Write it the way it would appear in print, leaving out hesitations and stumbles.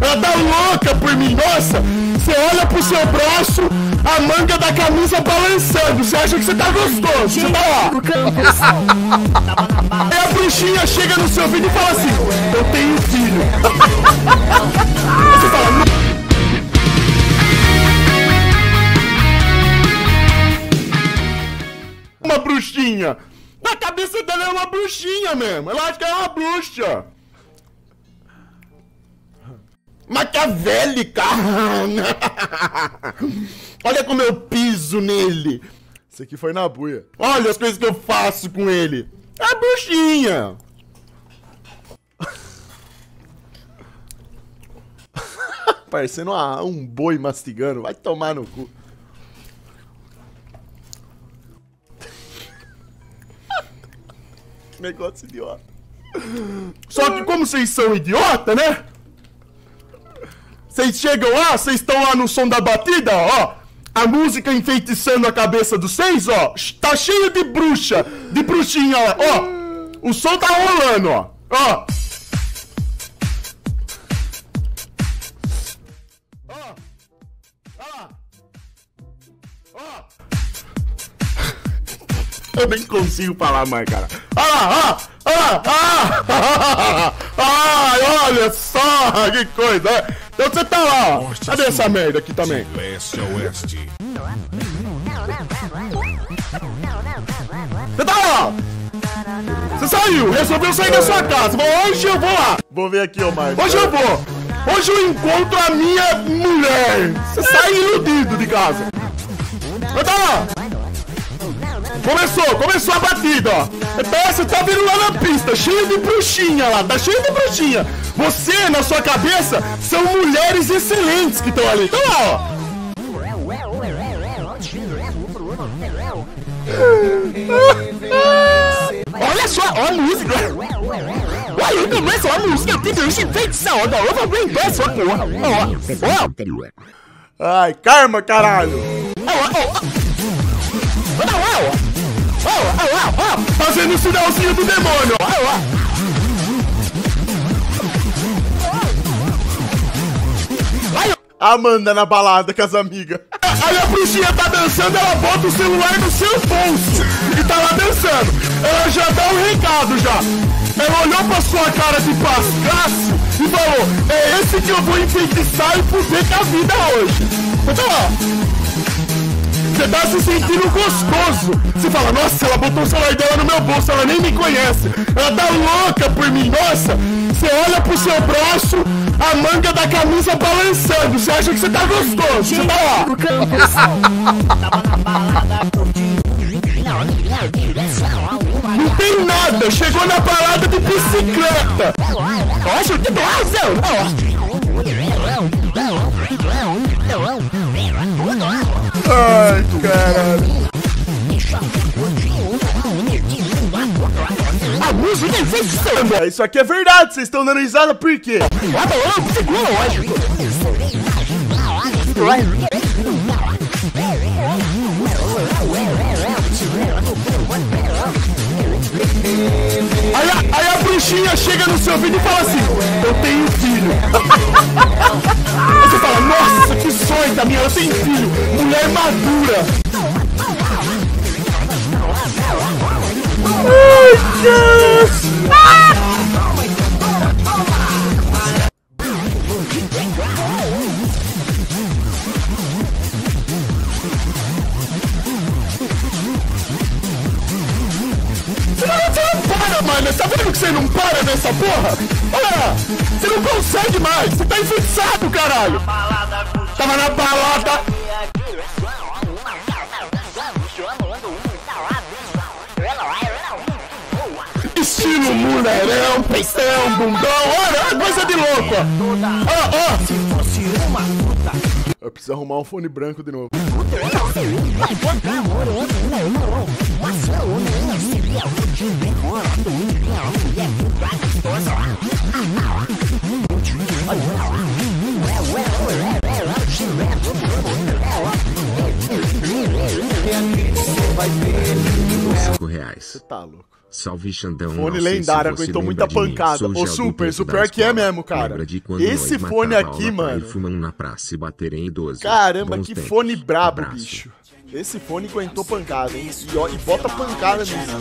Ela tá louca por mim, nossa! Você olha pro seu braço, a manga da camisa balançando. Você acha que você tá gostoso? Você tá lá. Aí a bruxinha chega no seu vídeo e fala assim: eu tenho filho. Você fala, uma bruxinha. Na cabeça dela é uma bruxinha mesmo. Ela acha que é uma bruxa. Maquiavélica. Olha como eu piso nele. Isso aqui foi na buia. Olha as coisas que eu faço com ele. É a bruxinha. Parecendo um boi mastigando. Vai tomar no cu. Que negócio idiota. Só que como vocês são idiota, né? Vocês chegam lá, vocês estão lá no som da batida, ó. A música enfeitiçando a cabeça dos seis, ó. Tá cheio de bruxa, de bruxinha lá, ó. O som tá rolando, ó. Ó. Ó. Ó. Ó. Eu nem consigo falar mais, cara. Ai, olha só, que coisa. Então você tá lá, ó. Cadê essa merda aqui também? Leste a oeste. Você tá lá. Você saiu, resolveu sair da sua casa. Hoje eu vou lá. Vou ver aqui, ô Marcos. Hoje eu vou. Hoje eu encontro a minha mulher. Você sai iludido de casa. Você tá lá. Começou a batida, ó. Você tá vindo lá na pista, cheio de bruxinha lá, tá cheio de bruxinha. Você, na sua cabeça, são mulheres excelentes que estão ali. Então lá, ó. Olha só, ó a música. Olha, começa a música, tem que enfeitiçar, ó. Eu vou aguentar essa porra. Ó. Ai, karma, caralho. Fazendo o sinalzinho do demônio. Amanda na balada com as amigas. Aí a bruxinha tá dançando, ela bota o celular no seu bolso e tá lá dançando. Ela já dá um recado já. Ela olhou pra sua cara de pascaço e falou: é esse que eu vou enfeitiçar e fuder com a vida hoje. Então ó, você tá se sentindo gostoso. Você fala: nossa, ela botou o celular dela no meu bolso, ela nem me conhece. Ela tá louca por mim, nossa. Você olha pro seu braço, a manga da camisa balançando. Você acha que você tá gostoso. Você tá lá. Não tem nada. Chegou na parada de bicicleta. Nossa, que doação. Ai, caralho. A música é infecção. Isso aqui é verdade, vocês estão dando risada por quê? Aí a bruxinha chega no seu vídeo e fala assim: eu tenho filho. Você fala: nossa, que sonho da minha, eu tenho filho. Mulher madura. Ai, Deus. Você não para, mano. Tá vendo que você não para nessa porra? Olha lá. Você não consegue mais. Você tá enfeitiçado, caralho. Tava na balada. Estilo mulherão, peitão, bundão. Olha, coisa de louco. Ó. Eu preciso arrumar um fone branco de novo. R$5. Você tá louco. Salve Xandão. Fone lendário, aguentou muita pancada. Ô, Super, o pior que é mesmo, cara. Esse fone aqui, mano. Na praça e bater em idoso. Caramba, que fone brabo, bicho. Esse fone aguentou pancada, hein? E bota pancada nisso.